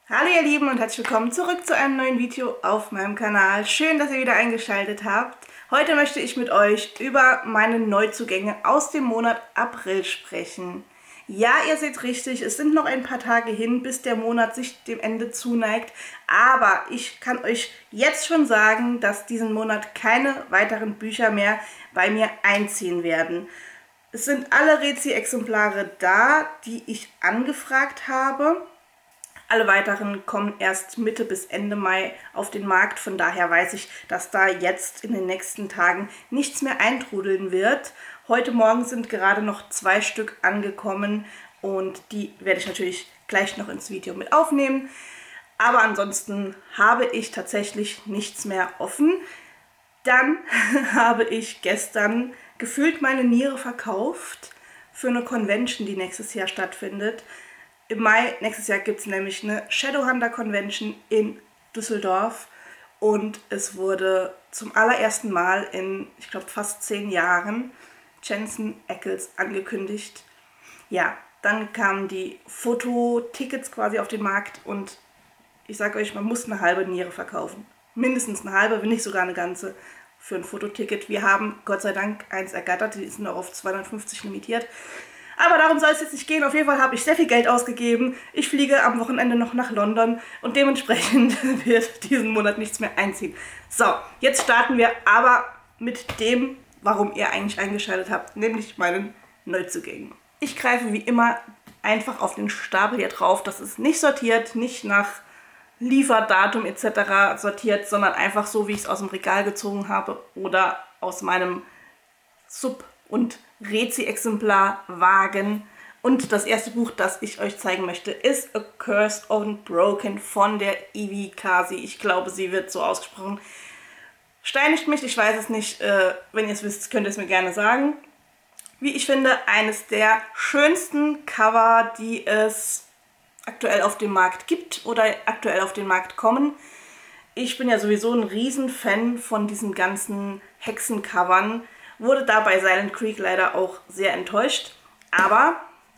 Hallo ihr Lieben und herzlich willkommen zurück zu einem neuen Video auf meinem Kanal. Schön, dass ihr wieder eingeschaltet habt. Heute möchte ich mit euch über meine Neuzugänge aus dem Monat April sprechen. Ja, ihr seht richtig, es sind noch ein paar Tage hin, bis der Monat sich dem Ende zuneigt. Aber ich kann euch jetzt schon sagen, dass diesen Monat keine weiteren Bücher mehr bei mir einziehen werden. Es sind alle Rezi-Exemplare da, die ich angefragt habe. Alle weiteren kommen erst Mitte bis Ende Mai auf den Markt. Von daher weiß ich, dass da jetzt in den nächsten Tagen nichts mehr eintrudeln wird. Heute Morgen sind gerade noch 2 Stück angekommen und die werde ich natürlich gleich noch ins Video mit aufnehmen. Aber ansonsten habe ich tatsächlich nichts mehr offen. Dann habe ich gestern gefühlt meine Niere verkauft für eine Convention, die nächstes Jahr stattfindet. Im Mai nächstes Jahr gibt es nämlich eine Shadowhunter Convention in Düsseldorf und es wurde zum allerersten Mal in, ich glaube, fast 10 Jahren Jensen Ackles angekündigt. Ja, dann kamen die Fototickets quasi auf den Markt und ich sage euch, man muss eine halbe Niere verkaufen. Mindestens eine halbe, wenn nicht sogar eine ganze für ein Fototicket. Wir haben Gott sei Dank eins ergattert, die ist nur auf 250 limitiert. Aber darum soll es jetzt nicht gehen. Auf jeden Fall habe ich sehr viel Geld ausgegeben. Ich fliege am Wochenende noch nach London und dementsprechend wird diesen Monat nichts mehr einziehen. So, jetzt starten wir aber mit dem, warum ihr eigentlich eingeschaltet habt, nämlich meinen Neuzugängen. Ich greife wie immer einfach auf den Stapel hier drauf. Das ist nicht sortiert, nicht nach Lieferdatum etc. sortiert, sondern einfach so, wie ich es aus dem Regal gezogen habe oder aus meinem Sub- und Rezi-Exemplar-Wagen. Und das erste Buch, das ich euch zeigen möchte, ist A Cursed and Broken von der Ivy Kasi. Ich glaube, sie wird so ausgesprochen. Steinigt mich, ich weiß es nicht. Wenn ihr es wisst, könnt ihr es mir gerne sagen. Wie ich finde, eines der schönsten Cover, die es aktuell auf dem Markt gibt oder aktuell auf den Markt kommen. Ich bin ja sowieso ein Riesenfan von diesen ganzen Hexencovern. Wurde da bei Silent Creek leider auch sehr enttäuscht. Aber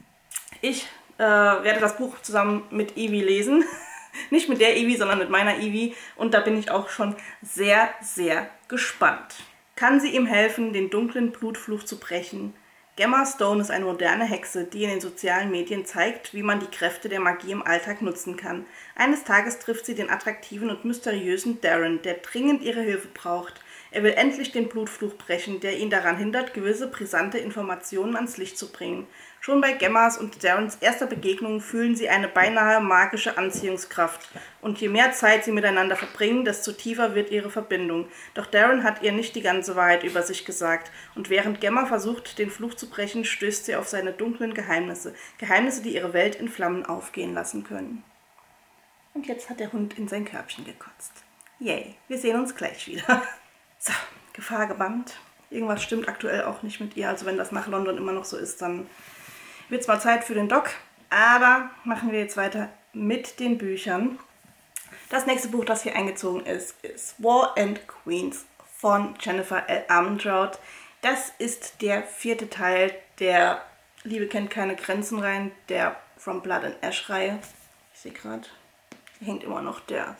ich werde das Buch zusammen mit Ivy lesen. Nicht mit der Ivy, sondern mit meiner Ivy. Und da bin ich auch schon sehr, sehr gespannt. Kann sie ihm helfen, den dunklen Blutfluch zu brechen? Gemma Stone ist eine moderne Hexe, die in den sozialen Medien zeigt, wie man die Kräfte der Magie im Alltag nutzen kann. Eines Tages trifft sie den attraktiven und mysteriösen Darren, der dringend ihre Hilfe braucht. Er will endlich den Blutfluch brechen, der ihn daran hindert, gewisse brisante Informationen ans Licht zu bringen. Schon bei Gemmas und Darrens erster Begegnung fühlen sie eine beinahe magische Anziehungskraft. Und je mehr Zeit sie miteinander verbringen, desto tiefer wird ihre Verbindung. Doch Darren hat ihr nicht die ganze Wahrheit über sich gesagt. Und während Gemma versucht, den Fluch zu brechen, stößt sie auf seine dunklen Geheimnisse. Geheimnisse, die ihre Welt in Flammen aufgehen lassen können. Und jetzt hat der Hund in sein Körbchen gekotzt. Yay, wir sehen uns gleich wieder. So, Gefahr gebannt. Irgendwas stimmt aktuell auch nicht mit ihr. Also wenn das nach London immer noch so ist, dann wird es mal Zeit für den Doc. Aber machen wir jetzt weiter mit den Büchern. Das nächste Buch, das hier eingezogen ist, ist War and Queens von Jennifer L. Armentrout. Das ist der 4. Teil der Liebe kennt keine Grenzen rein, der From Blood and Ash Reihe. Ich sehe gerade, hier hängt immer noch der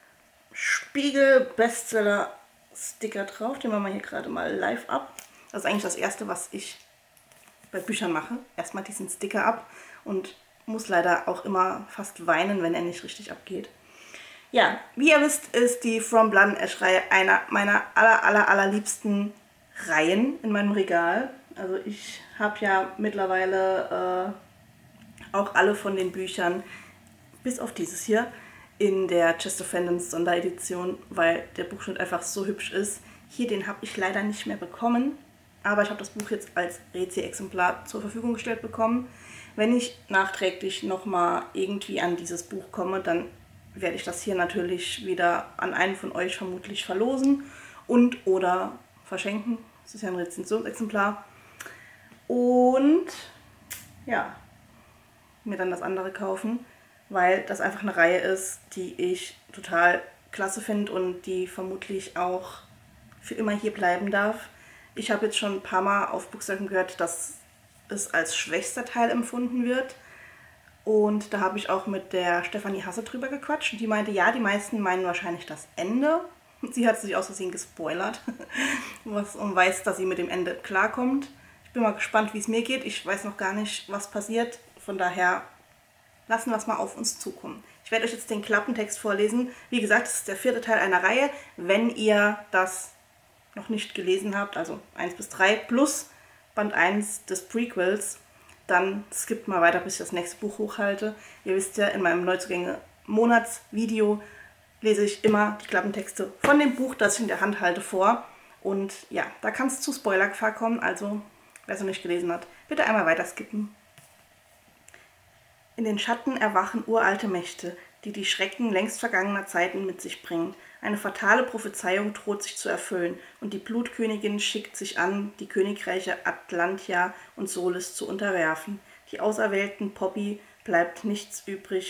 Spiegel-Bestseller Sticker drauf, den machen wir hier gerade mal live ab. Das ist eigentlich das Erste, was ich bei Büchern mache. Erstmal diesen Sticker ab und muss leider auch immer fast weinen, wenn er nicht richtig abgeht. Ja, wie ihr wisst, ist die From Blood and Ash Reihe einer meiner allerliebsten Reihen in meinem Regal. Also ich habe ja mittlerweile auch alle von den Büchern, bis auf dieses hier, in der Chest of Fandoms Sonderedition, weil der Buchschnitt einfach so hübsch ist. Hier, den habe ich leider nicht mehr bekommen, aber ich habe das Buch jetzt als Rezi-Exemplar zur Verfügung gestellt bekommen. Wenn ich nachträglich nochmal irgendwie an dieses Buch komme, dann werde ich das hier natürlich wieder an einen von euch vermutlich verlosen und oder verschenken. Das ist ja ein Rezensionsexemplar. Und ja, mir dann das andere kaufen, weil das einfach eine Reihe ist, die ich total klasse finde und die vermutlich auch für immer hier bleiben darf. Ich habe jetzt schon ein paar Mal auf Bookstagram gehört, dass es als schwächster Teil empfunden wird. Und da habe ich auch mit der Stefanie Hasse drüber gequatscht. Und die meinte, ja, die meisten meinen wahrscheinlich das Ende. Sie hat sich aus Versehen gespoilert und weiß, dass sie mit dem Ende klarkommt. Ich bin mal gespannt, wie es mir geht. Ich weiß noch gar nicht, was passiert. Von daher lassen wir es mal auf uns zukommen. Ich werde euch jetzt den Klappentext vorlesen. Wie gesagt, es ist der 4. Teil einer Reihe. Wenn ihr das noch nicht gelesen habt, also 1 bis 3 plus Band 1 des Prequels, dann skippt mal weiter, bis ich das nächste Buch hochhalte. Ihr wisst ja, in meinem Neuzugänge-Monatsvideo lese ich immer die Klappentexte von dem Buch, das ich in der Hand halte, vor. Und ja, da kann es zu Spoilergefahr kommen, also wer es noch nicht gelesen hat, bitte einmal weiter skippen. In den Schatten erwachen uralte Mächte, die die Schrecken längst vergangener Zeiten mit sich bringen. Eine fatale Prophezeiung droht sich zu erfüllen und die Blutkönigin schickt sich an, die Königreiche Atlantia und Solis zu unterwerfen. Der auserwählten Poppy bleibt nichts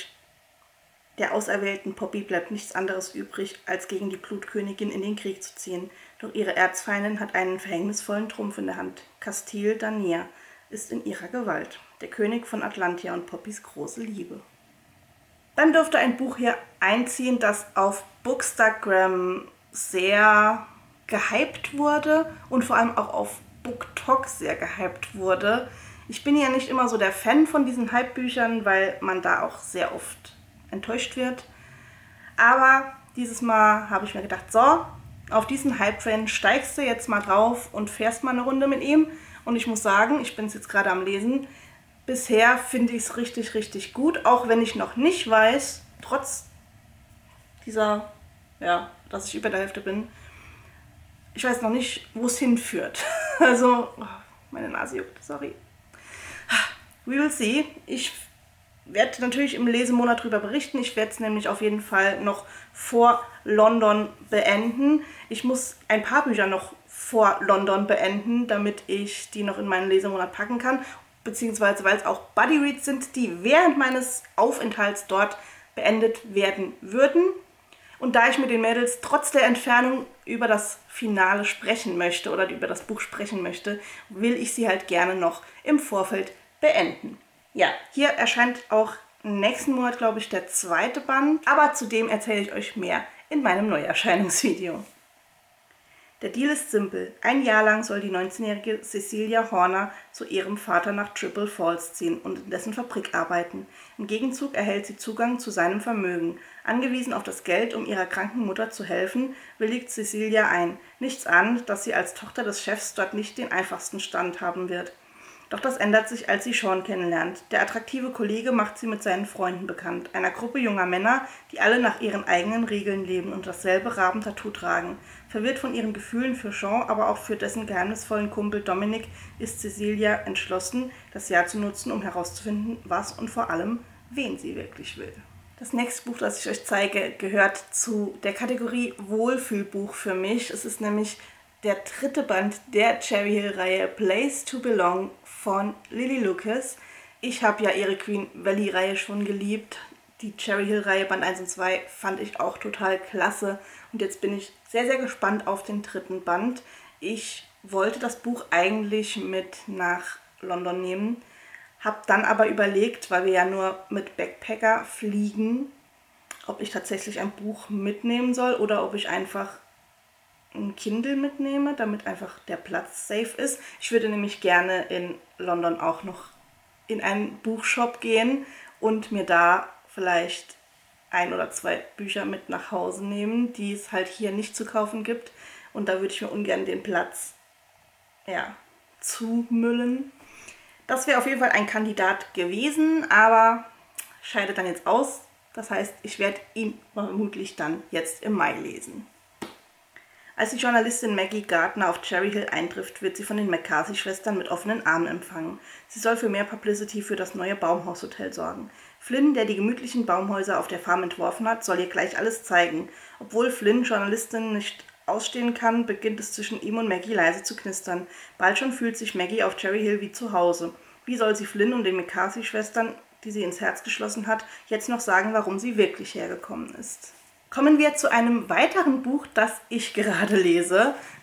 anderes übrig, als gegen die Blutkönigin in den Krieg zu ziehen. Doch ihre Erzfeindin hat einen verhängnisvollen Trumpf in der Hand. Castile Danier ist in ihrer Gewalt. Der König von Atlantia und Poppys große Liebe. Dann dürfte ein Buch hier einziehen, das auf Bookstagram sehr gehypt wurde und vor allem auch auf BookTok sehr gehypt wurde. Ich bin ja nicht immer so der Fan von diesen Hype-Büchern, weil man da auch sehr oft enttäuscht wird. Aber dieses Mal habe ich mir gedacht, so, auf diesen Hype-Fan steigst du jetzt mal drauf und fährst mal eine Runde mit ihm. Und ich muss sagen, ich bin es jetzt gerade am Lesen, bisher finde ich es richtig, richtig gut, auch wenn ich noch nicht weiß, trotz dieser, ja, dass ich über der Hälfte bin, ich weiß noch nicht, wo es hinführt. Also, oh, meine Nase juckt, sorry. We will see. Ich werde natürlich im Lesemonat darüber berichten. Ich werde es nämlich auf jeden Fall noch vor London beenden. Ich muss ein paar Bücher noch vor London beenden, damit ich die noch in meinen Lesemonat packen kann. Beziehungsweise, weil es auch Buddy Reads sind, die während meines Aufenthalts dort beendet werden würden. Und da ich mit den Mädels trotz der Entfernung über das Finale sprechen möchte oder über das Buch sprechen möchte, will ich sie halt gerne noch im Vorfeld beenden. Ja, hier erscheint auch nächsten Monat, glaube ich, der 2. Band, aber zu dem erzähle ich euch mehr in meinem Neuerscheinungsvideo. Der Deal ist simpel. Ein Jahr lang soll die 19-jährige Cecilia Horner zu ihrem Vater nach Triple Falls ziehen und in dessen Fabrik arbeiten. Im Gegenzug erhält sie Zugang zu seinem Vermögen. Angewiesen auf das Geld, um ihrer kranken Mutter zu helfen, willigt Cecilia ein. Nichts ahnt, dass sie als Tochter des Chefs dort nicht den einfachsten Stand haben wird. Doch das ändert sich, als sie Sean kennenlernt. Der attraktive Kollege macht sie mit seinen Freunden bekannt, einer Gruppe junger Männer, die alle nach ihren eigenen Regeln leben und dasselbe Rabentattoo tragen. Verwirrt von ihren Gefühlen für Sean, aber auch für dessen geheimnisvollen Kumpel Dominic, ist Cecilia entschlossen, das Jahr zu nutzen, um herauszufinden, was und vor allem, wen sie wirklich will. Das nächste Buch, das ich euch zeige, gehört zu der Kategorie Wohlfühlbuch für mich. Es ist nämlich der 3. Band der Cherry Hill-Reihe Place to Belong von Lily Lucas. Ich habe ja ihre Queen Valley-Reihe schon geliebt. Die Cherry Hill-Reihe Band 1 und 2 fand ich auch total klasse. Und jetzt bin ich sehr, sehr gespannt auf den 3. Band. Ich wollte das Buch eigentlich mit nach London nehmen, habe dann aber überlegt, weil wir ja nur mit Backpacker fliegen, ob ich tatsächlich ein Buch mitnehmen soll oder ob ich einfach ein Kindle mitnehme, damit einfach der Platz safe ist. Ich würde nämlich gerne in London auch noch in einen Buchshop gehen und mir da vielleicht 1 oder 2 Bücher mit nach Hause nehmen, die es halt hier nicht zu kaufen gibt. Und da würde ich mir ungern den Platz, ja, zumüllen. Das wäre auf jeden Fall ein Kandidat gewesen, aber scheidet dann jetzt aus. Das heißt, ich werde ihn vermutlich dann jetzt im Mai lesen. Als die Journalistin Maggie Gardner auf Cherry Hill eintrifft, wird sie von den McCarthy-Schwestern mit offenen Armen empfangen. Sie soll für mehr Publicity für das neue Baumhaushotel sorgen. Flynn, der die gemütlichen Baumhäuser auf der Farm entworfen hat, soll ihr gleich alles zeigen. Obwohl Flynn Journalistin nicht ausstehen kann, beginnt es zwischen ihm und Maggie leise zu knistern. Bald schon fühlt sich Maggie auf Cherry Hill wie zu Hause. Wie soll sie Flynn und den McCarthy-Schwestern, die sie ins Herz geschlossen hat, jetzt noch sagen, warum sie wirklich hergekommen ist? Kommen wir zu einem weiteren Buch, das ich gerade lese.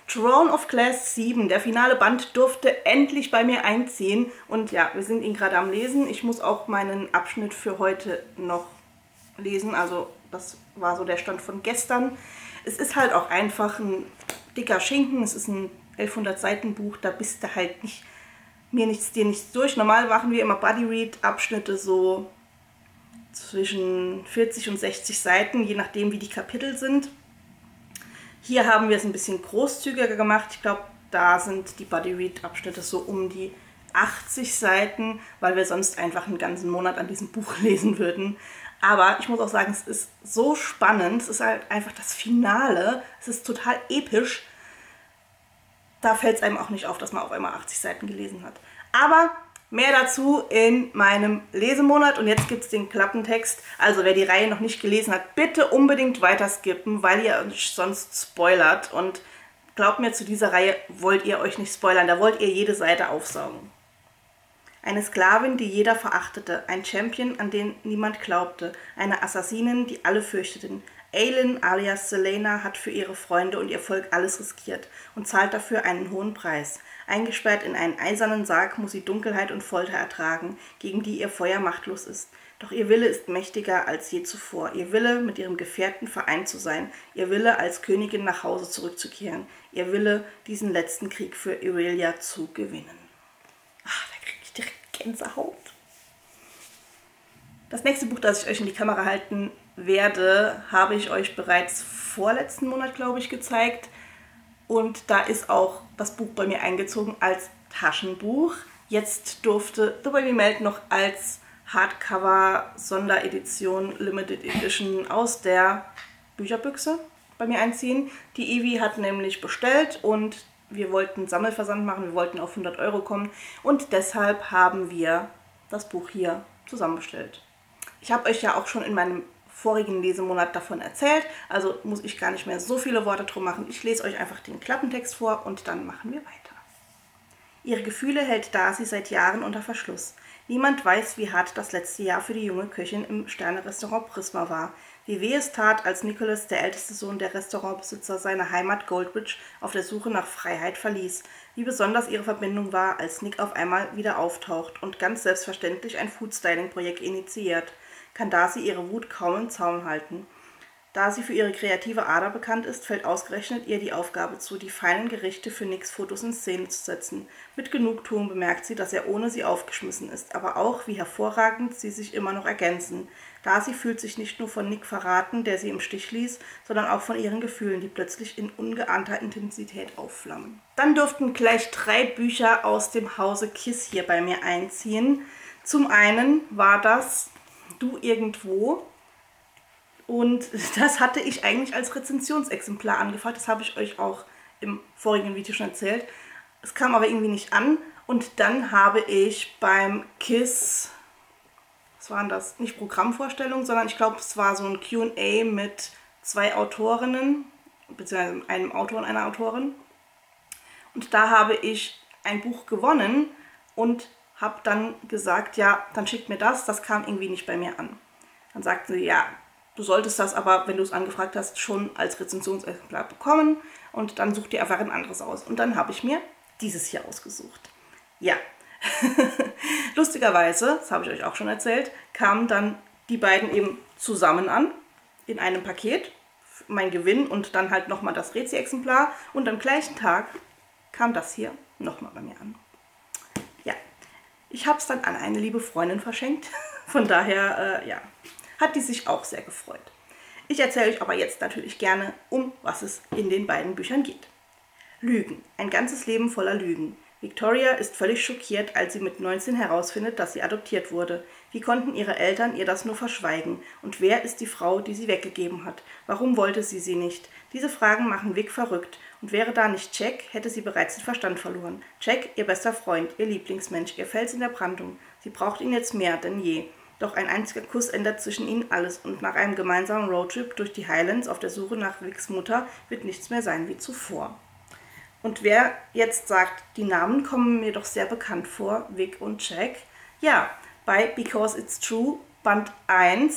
Throne of Glass 7, der finale Band, durfte endlich bei mir einziehen. Und ja, wir sind ihn gerade am Lesen. Ich muss auch meinen Abschnitt für heute noch lesen. Also das war so der Stand von gestern. Es ist halt auch einfach ein dicker Schinken. Es ist ein 1100 Seiten Buch. Da bist du halt nicht, dir nichts durch. Normal machen wir immer Buddy-Read-Abschnitte so zwischen 40 und 60 Seiten, je nachdem wie die Kapitel sind. Hier haben wir es ein bisschen großzügiger gemacht. Ich glaube, da sind die Buddy-Read-Abschnitte so um die 80 Seiten, weil wir sonst einfach einen ganzen Monat an diesem Buch lesen würden. Aber ich muss auch sagen, es ist so spannend. Es ist halt einfach das Finale. Es ist total episch. Da fällt es einem auch nicht auf, dass man auf einmal 80 Seiten gelesen hat. Aber mehr dazu in meinem Lesemonat. Und jetzt gibt es den Klappentext. Also wer die Reihe noch nicht gelesen hat, bitte unbedingt weiter skippen, weil ihr euch sonst spoilert. Und glaubt mir, zu dieser Reihe wollt ihr euch nicht spoilern. Da wollt ihr jede Seite aufsaugen. Eine Sklavin, die jeder verachtete. Ein Champion, an den niemand glaubte. Eine Assassinin, die alle fürchteten. Aelin alias Selena hat für ihre Freunde und ihr Volk alles riskiert und zahlt dafür einen hohen Preis. Eingesperrt in einen eisernen Sarg muss sie Dunkelheit und Folter ertragen, gegen die ihr Feuer machtlos ist. Doch ihr Wille ist mächtiger als je zuvor. Ihr Wille, mit ihrem Gefährten vereint zu sein. Ihr Wille, als Königin nach Hause zurückzukehren. Ihr Wille, diesen letzten Krieg für Irelia zu gewinnen. Ach, da kriege ich direkt Gänsehaut. Das nächste Buch, das ich euch in die Kamera halten werde, habe ich euch bereits vorletzten Monat, glaube ich, gezeigt. Und da ist auch das Buch bei mir eingezogen als Taschenbuch. Jetzt durfte The Baby Melt noch als Hardcover Sonderedition Limited Edition aus der Bücherbüchse bei mir einziehen. Die Ivi hat nämlich bestellt und wir wollten Sammelversand machen, wir wollten auf 100 € kommen und deshalb haben wir das Buch hier zusammenbestellt. Ich habe euch ja auch schon in meinem vorigen Lesemonat davon erzählt, also muss ich gar nicht mehr so viele Worte drum machen. Ich lese euch einfach den Klappentext vor und dann machen wir weiter. Ihre Gefühle hält Darcy seit Jahren unter Verschluss. Niemand weiß, wie hart das letzte Jahr für die junge Köchin im Sterne-Restaurant Prisma war. Wie weh es tat, als Nicholas, der älteste Sohn der Restaurantbesitzer, seine Heimat Goldbridge auf der Suche nach Freiheit verließ. Wie besonders ihre Verbindung war, als Nick auf einmal wieder auftaucht und ganz selbstverständlich ein Food-Styling-Projekt initiiert. Kann Darcy ihre Wut kaum im Zaum halten. Da sie für ihre kreative Ader bekannt ist, fällt ausgerechnet ihr die Aufgabe zu, die feinen Gerichte für Nicks Fotos in Szene zu setzen. Mit Genugtuung bemerkt sie, dass er ohne sie aufgeschmissen ist, aber auch, wie hervorragend sie sich immer noch ergänzen. Darcy fühlt sich nicht nur von Nick verraten, der sie im Stich ließ, sondern auch von ihren Gefühlen, die plötzlich in ungeahnter Intensität aufflammen. Dann durften gleich 3 Bücher aus dem Hause Kiss hier bei mir einziehen. Zum einen war das Du irgendwo. Und das hatte ich eigentlich als Rezensionsexemplar angefragt. Das habe ich euch auch im vorigen Video schon erzählt. Es kam aber irgendwie nicht an. Und dann habe ich beim KISS, was waren das? Nicht Programmvorstellung, sondern ich glaube, es war so ein Q&A mit 2 Autorinnen, beziehungsweise einem Autor und einer Autorin. Und da habe ich ein Buch gewonnen und habe dann gesagt, ja, dann schickt mir das. Das kam irgendwie nicht bei mir an. Dann sagten sie, ja, du solltest das aber, wenn du es angefragt hast, schon als Rezensionsexemplar bekommen und dann such dir einfach ein anderes aus. Und dann habe ich mir dieses hier ausgesucht. Ja, lustigerweise, das habe ich euch auch schon erzählt, kamen dann die beiden eben zusammen an, in einem Paket, mein Gewinn und dann halt nochmal das Rezi-Exemplar. Und am gleichen Tag kam das hier nochmal bei mir an. Ja, ich habe es dann an eine liebe Freundin verschenkt, von daher, ja, hat die sich auch sehr gefreut. Ich erzähle euch aber jetzt natürlich gerne, um was es in den beiden Büchern geht. Lügen. Ein ganzes Leben voller Lügen. Victoria ist völlig schockiert, als sie mit 19 herausfindet, dass sie adoptiert wurde. Wie konnten ihre Eltern ihr das nur verschweigen? Und wer ist die Frau, die sie weggegeben hat? Warum wollte sie sie nicht? Diese Fragen machen Vic verrückt. Und wäre da nicht Jack, hätte sie bereits den Verstand verloren. Jack, ihr bester Freund, ihr Lieblingsmensch, ihr Fels in der Brandung. Sie braucht ihn jetzt mehr denn je. Doch ein einziger Kuss ändert zwischen ihnen alles und nach einem gemeinsamen Roadtrip durch die Highlands auf der Suche nach Vics Mutter wird nichts mehr sein wie zuvor. Und wer jetzt sagt, die Namen kommen mir doch sehr bekannt vor, Vic und Jack, ja, bei Because It's True, Band 1,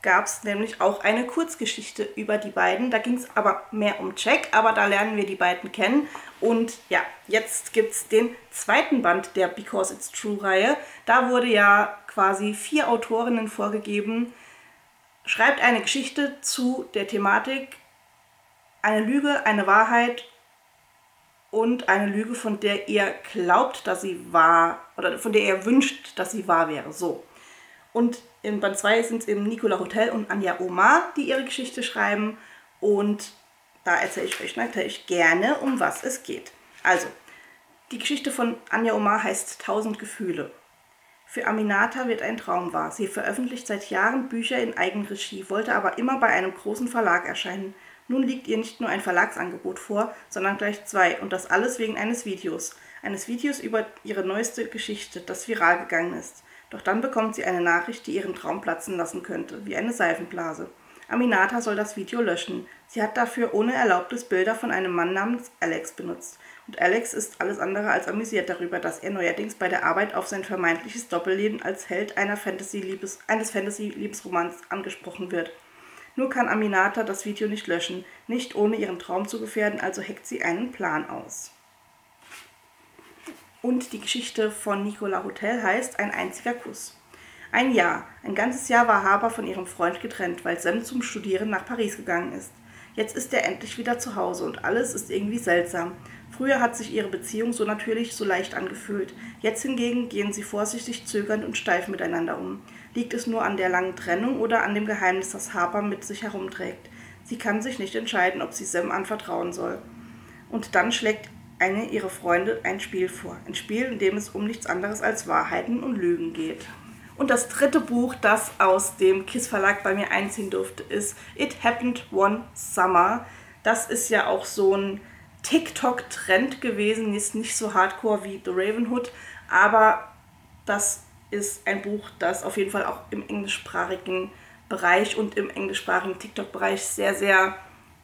gab es nämlich auch eine Kurzgeschichte über die beiden. Da ging es aber mehr um Jack, aber da lernen wir die beiden kennen. Und ja, jetzt gibt es den zweiten Band der Because It's True-Reihe. Da wurde ja quasi 4 Autorinnen vorgegeben. Schreibt eine Geschichte zu der Thematik, eine Lüge, eine Wahrheit und eine Lüge, von der ihr glaubt, dass sie wahr, oder von der ihr wünscht, dass sie wahr wäre. So. Und in Band 2 sind es eben Nicola Hotel und Anja Omar, die ihre Geschichte schreiben. Und da erzähle ich euch natürlich gerne, um was es geht. Also, die Geschichte von Anja Omar heißt 1000 Gefühle. Für Aminata wird ein Traum wahr. Sie veröffentlicht seit Jahren Bücher in Eigenregie, wollte aber immer bei einem großen Verlag erscheinen. Nun liegt ihr nicht nur ein Verlagsangebot vor, sondern gleich 2. Und das alles wegen eines Videos. Eines Videos über ihre neueste Geschichte, das viral gegangen ist. Doch dann bekommt sie eine Nachricht, die ihren Traum platzen lassen könnte, wie eine Seifenblase. Aminata soll das Video löschen. Sie hat dafür ohne Erlaubnis Bilder von einem Mann namens Alex benutzt. Und Alex ist alles andere als amüsiert darüber, dass er neuerdings bei der Arbeit auf sein vermeintliches Doppelleben als Held eines Fantasy-Liebesromans angesprochen wird. Nur kann Aminata das Video nicht löschen, nicht ohne ihren Traum zu gefährden, also heckt sie einen Plan aus. Und die Geschichte von Nicola Hotel heißt Ein einziger Kuss. Ein ganzes Jahr war Harper von ihrem Freund getrennt, weil Sam zum Studieren nach Paris gegangen ist. Jetzt ist er endlich wieder zu Hause und alles ist irgendwie seltsam. Früher hat sich ihre Beziehung so natürlich, so leicht angefühlt. Jetzt hingegen gehen sie vorsichtig, zögernd und steif miteinander um. Liegt es nur an der langen Trennung oder an dem Geheimnis, das Harper mit sich herumträgt? Sie kann sich nicht entscheiden, ob sie Sam anvertrauen soll. Und dann schlägt eine ihrer Freunde ein Spiel vor. Ein Spiel, in dem es um nichts anderes als Wahrheiten und Lügen geht. Und das dritte Buch, das aus dem KISS Verlag bei mir einziehen durfte, ist It Happened One Summer. Das ist ja auch so ein TikTok-Trend gewesen, ist nicht so hardcore wie The Ravenhood, aber das ist ein Buch, das auf jeden Fall auch im englischsprachigen Bereich und im englischsprachigen TikTok-Bereich sehr, sehr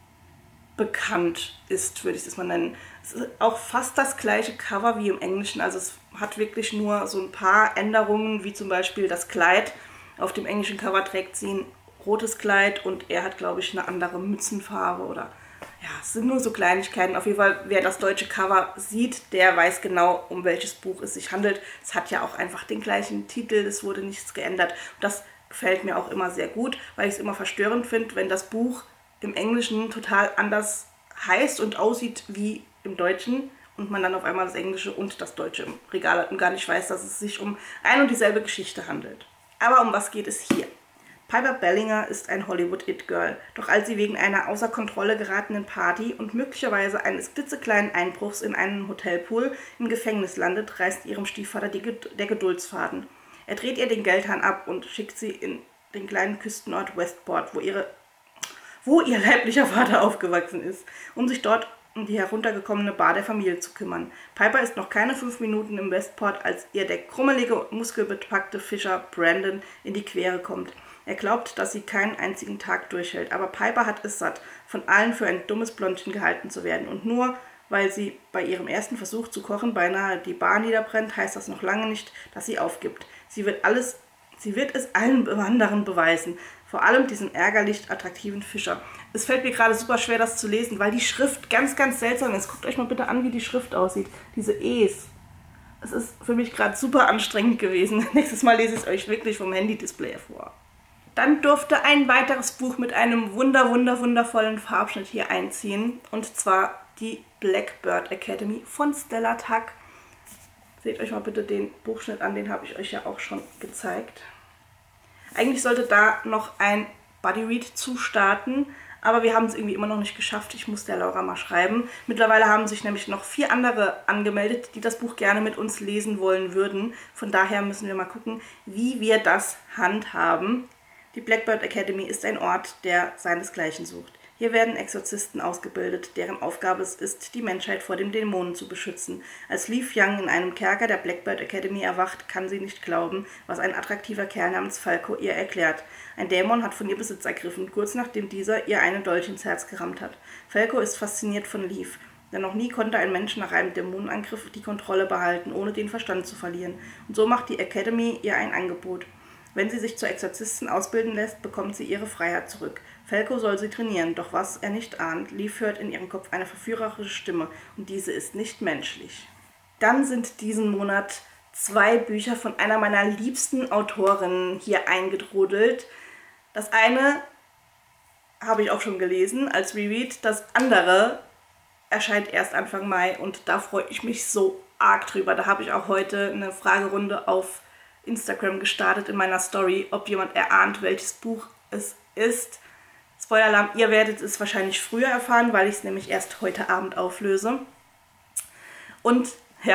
bekannt ist, würde ich das mal nennen. Es ist auch fast das gleiche Cover wie im Englischen, also es hat wirklich nur so ein paar Änderungen, wie zum Beispiel das Kleid. Auf dem englischen Cover trägt sie ein rotes Kleid und er hat, glaube ich, eine andere Mützenfarbe oder ja, es sind nur so Kleinigkeiten. Auf jeden Fall, wer das deutsche Cover sieht, der weiß genau, um welches Buch es sich handelt. Es hat ja auch einfach den gleichen Titel, es wurde nichts geändert. Und das gefällt mir auch immer sehr gut, weil ich es immer verstörend finde, wenn das Buch im Englischen total anders heißt und aussieht wie im Deutschen und man dann auf einmal das Englische und das Deutsche im Regal hat und gar nicht weiß, dass es sich um ein und dieselbe Geschichte handelt. Aber um was geht es hier? Piper Bellinger ist ein Hollywood-It-Girl, doch als sie wegen einer außer Kontrolle geratenen Party und möglicherweise eines klitzekleinen Einbruchs in einen Hotelpool im Gefängnis landet, reißt ihrem Stiefvater der Geduldsfaden. Er dreht ihr den Geldhahn ab und schickt sie in den kleinen Küstenort Westport, wo ihr leiblicher Vater aufgewachsen ist, um sich dort um die heruntergekommene Bar der Familie zu kümmern. Piper ist noch keine 5 Minuten im Westport, als ihr der krummelige, muskelbepackte Fischer Brandon in die Quere kommt. Er glaubt, dass sie keinen einzigen Tag durchhält, aber Piper hat es satt, von allen für ein dummes Blondchen gehalten zu werden. Und nur weil sie bei ihrem ersten Versuch zu kochen beinahe die Bar niederbrennt, heißt das noch lange nicht, dass sie aufgibt. Sie wird es allen anderen beweisen, vor allem diesem ärgerlich attraktiven Fischer. Es fällt mir gerade super schwer, das zu lesen, weil die Schrift ganz, ganz seltsam ist. Guckt euch mal bitte an, wie die Schrift aussieht. Diese E's. Es ist für mich gerade super anstrengend gewesen. Nächstes Mal lese ich es euch wirklich vom Handy-Display vor. Dann durfte ein weiteres Buch mit einem wundervollen Farbschnitt hier einziehen. Und zwar die Blackbird Academy von Stella Tuck. Seht euch mal bitte den Buchschnitt an, den habe ich euch ja auch schon gezeigt. Eigentlich sollte da noch ein Buddy Read zustarten, aber wir haben es irgendwie immer noch nicht geschafft. Ich muss der Laura mal schreiben. Mittlerweile haben sich nämlich noch 4 andere angemeldet, die das Buch gerne mit uns lesen wollen würden. Von daher müssen wir mal gucken, wie wir das handhaben. Die Blackbird Academy ist ein Ort, der seinesgleichen sucht. Hier werden Exorzisten ausgebildet, deren Aufgabe es ist, die Menschheit vor den Dämonen zu beschützen. Als Leaf Young in einem Kerker der Blackbird Academy erwacht, kann sie nicht glauben, was ein attraktiver Kerl namens Falco ihr erklärt. Ein Dämon hat von ihr Besitz ergriffen, kurz nachdem dieser ihr einen Dolch ins Herz gerammt hat. Falco ist fasziniert von Leaf, denn noch nie konnte ein Mensch nach einem Dämonenangriff die Kontrolle behalten, ohne den Verstand zu verlieren. Und so macht die Academy ihr ein Angebot. Wenn sie sich zur Exorzistin ausbilden lässt, bekommt sie ihre Freiheit zurück. Falco soll sie trainieren, doch was er nicht ahnt, Leaf hört in ihrem Kopf eine verführerische Stimme und diese ist nicht menschlich. Dann sind diesen Monat 2 Bücher von einer meiner liebsten Autorinnen hier eingetrudelt. Das eine habe ich auch schon gelesen als Reread, das andere erscheint erst Anfang Mai und da freue ich mich so arg drüber. Da habe ich auch heute eine Fragerunde auf Instagram gestartet in meiner Story, ob jemand erahnt, welches Buch es ist. Spoiler-Alarm, ihr werdet es wahrscheinlich früher erfahren, weil ich es nämlich erst heute Abend auflöse. Und ja,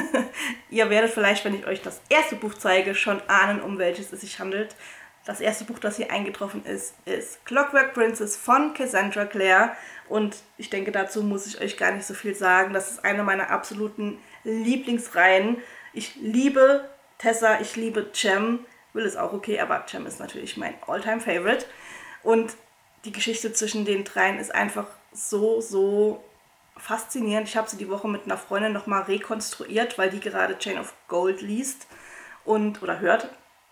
ihr werdet vielleicht, wenn ich euch das erste Buch zeige, schon ahnen, um welches es sich handelt. Das erste Buch, das hier eingetroffen ist, ist Clockwork Princess von Cassandra Clare. Und ich denke, dazu muss ich euch gar nicht so viel sagen. Das ist eine meiner absoluten Lieblingsreihen. Ich liebe Tessa, ich liebe Jem. Will ist auch okay, aber Jem ist natürlich mein All-Time-Favorite. Und die Geschichte zwischen den dreien ist einfach so faszinierend. Ich habe sie die Woche mit einer Freundin nochmal rekonstruiert, weil die gerade Chain of Gold liest oder hört.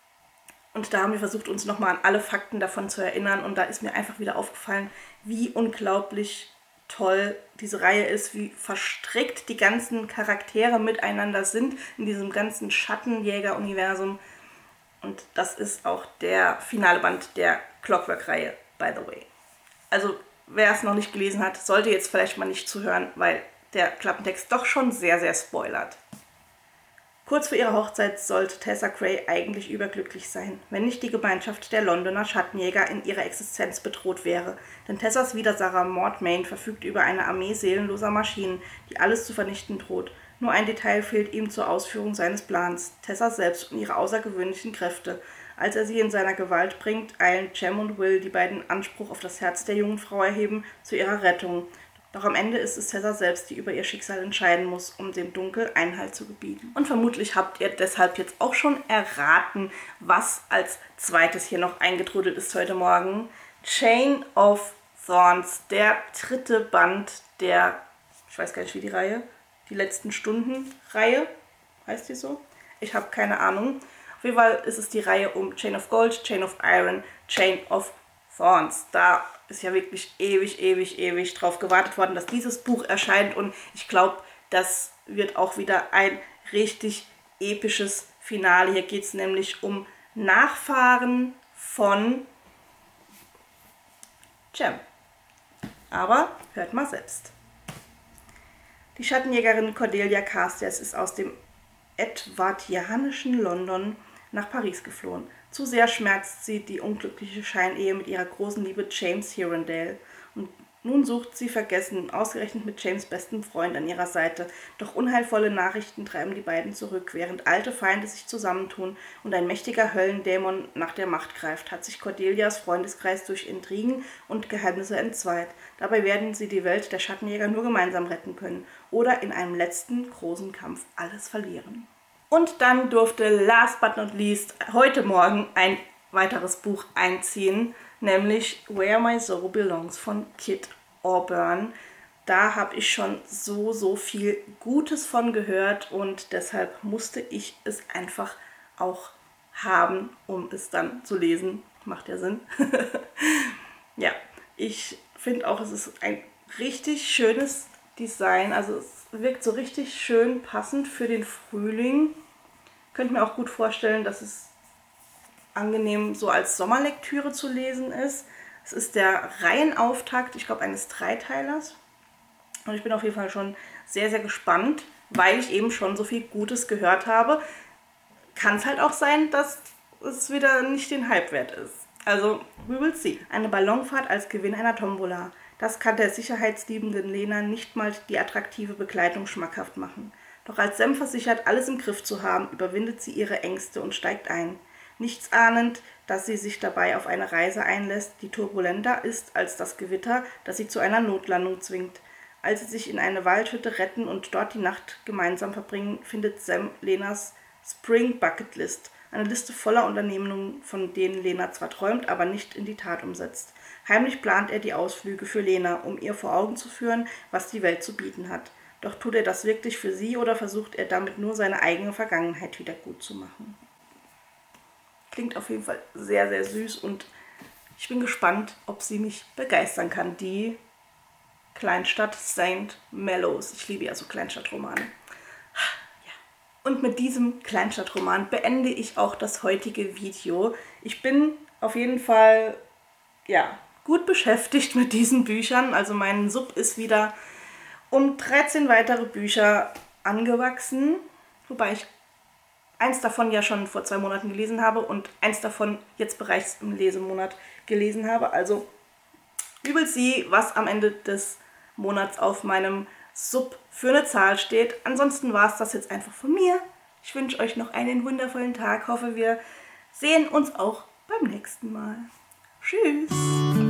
Und da haben wir versucht, uns nochmal an alle Fakten davon zu erinnern. Und da ist mir einfach wieder aufgefallen, wie unglaublich toll diese Reihe ist, wie verstrickt die ganzen Charaktere miteinander sind in diesem ganzen Schattenjäger-Universum. Und das ist auch der finale Band der Clockwork-Reihe, by the way. Also wer es noch nicht gelesen hat, sollte jetzt vielleicht mal nicht zuhören, weil der Klappentext doch schon sehr spoilert. Kurz vor ihrer Hochzeit sollte Tessa Gray eigentlich überglücklich sein, wenn nicht die Gemeinschaft der Londoner Schattenjäger in ihrer Existenz bedroht wäre. Denn Tessas Widersacher Mortmain verfügt über eine Armee seelenloser Maschinen, die alles zu vernichten droht. Nur ein Detail fehlt ihm zur Ausführung seines Plans: Tessa selbst und ihre außergewöhnlichen Kräfte. Als er sie in seiner Gewalt bringt, eilen Jem und Will, die beiden Anspruch auf das Herz der jungen Frau erheben, zu ihrer Rettung. Doch am Ende ist es Tessa selbst, die über ihr Schicksal entscheiden muss, um dem Dunkel Einhalt zu gebieten. Und vermutlich habt ihr deshalb jetzt auch schon erraten, was als zweites hier noch eingetrudelt ist heute Morgen. Chain of Thorns, der 3. Band der, ich weiß gar nicht wie die Reihe, die letzten Stunden-Reihe, heißt die so? Ich habe keine Ahnung. Auf jeden Fall ist es die Reihe um Chain of Gold, Chain of Iron, Chain of Thorns. Da ist ja wirklich ewig drauf gewartet worden, dass dieses Buch erscheint und ich glaube, das wird auch wieder ein richtig episches Finale. Hier geht es nämlich um Nachfahren von Jem. Aber hört mal selbst. Die Schattenjägerin Cordelia Carstairs ist aus dem edwardianischen London nach Paris geflohen. Zu sehr schmerzt sie die unglückliche Scheinehe mit ihrer großen Liebe James Hirondale. Und nun sucht sie vergessen, ausgerechnet mit James' bestem Freund an ihrer Seite. Doch unheilvolle Nachrichten treiben die beiden zurück. Während alte Feinde sich zusammentun und ein mächtiger Höllendämon nach der Macht greift, hat sich Cordelias Freundeskreis durch Intrigen und Geheimnisse entzweit. Dabei werden sie die Welt der Schattenjäger nur gemeinsam retten können oder in einem letzten großen Kampf alles verlieren. Und dann durfte last but not least heute Morgen ein weiteres Buch einziehen, nämlich Where My Soul Belongs von Kit Auburn. Da habe ich schon so viel Gutes von gehört und deshalb musste ich es einfach auch haben, um es dann zu lesen. Macht ja Sinn. Ja, ich finde auch, es ist ein richtig schönes Design, also es wirkt so richtig schön passend für den Frühling. Könnte mir auch gut vorstellen, dass es angenehm so als Sommerlektüre zu lesen ist. Es ist der Reihenauftakt, ich glaube, eines Dreiteilers. Und ich bin auf jeden Fall schon sehr gespannt, weil ich eben schon so viel Gutes gehört habe. Kann es halt auch sein, dass es wieder nicht den Hype wert ist. Also, we will see. Eine Ballonfahrt als Gewinn einer Tombola. Das kann der sicherheitsliebenden Lena nicht mal die attraktive Begleitung schmackhaft machen. Doch als Sam versichert, alles im Griff zu haben, überwindet sie ihre Ängste und steigt ein. Nichts ahnend, dass sie sich dabei auf eine Reise einlässt, die turbulenter ist als das Gewitter, das sie zu einer Notlandung zwingt. Als sie sich in eine Waldhütte retten und dort die Nacht gemeinsam verbringen, findet Sam Lenas Spring Bucket List, eine Liste voller Unternehmungen, von denen Lena zwar träumt, aber nicht in die Tat umsetzt. Heimlich plant er die Ausflüge für Lena, um ihr vor Augen zu führen, was die Welt zu bieten hat. Doch tut er das wirklich für sie oder versucht er damit nur seine eigene Vergangenheit wieder gut zu machen? Klingt auf jeden Fall sehr, sehr süß und ich bin gespannt, ob sie mich begeistern kann. Die Kleinstadt St. Mellows. Ich liebe ja so Kleinstadtromane. Ja. Und mit diesem Kleinstadtroman beende ich auch das heutige Video. Ich bin auf jeden Fall, ja, gut beschäftigt mit diesen Büchern. Also mein Sub ist wieder um 13 weitere Bücher angewachsen. Wobei ich eins davon ja schon vor 2 Monaten gelesen habe und eins davon jetzt bereits im Lesemonat gelesen habe. Also übel sie, was am Ende des Monats auf meinem Sub für eine Zahl steht. Ansonsten war es das jetzt einfach von mir. Ich wünsche euch noch einen wundervollen Tag. Hoffe, wir sehen uns auch beim nächsten Mal. Tschüss!